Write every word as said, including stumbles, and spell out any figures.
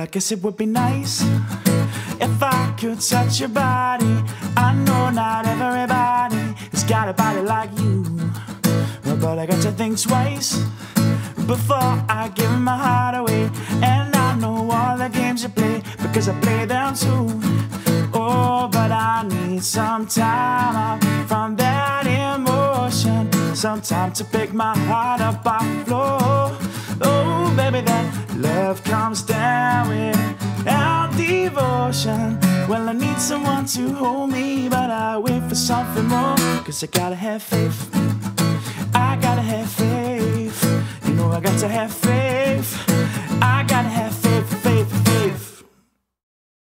I guess it would be nice if I could touch your body. I know not everybody has got a body like you, but I got to think twice before I give my heart away. And I know all the games you play, because I play them too. Oh, but I need some time out from that emotion, some time to pick my heart up off the floor. Oh, baby, that love comes down without devotion. Well, I need someone to hold me, but I wait for something more, cause I gotta have faith. I gotta have faith. You know I got to have faith. I gotta have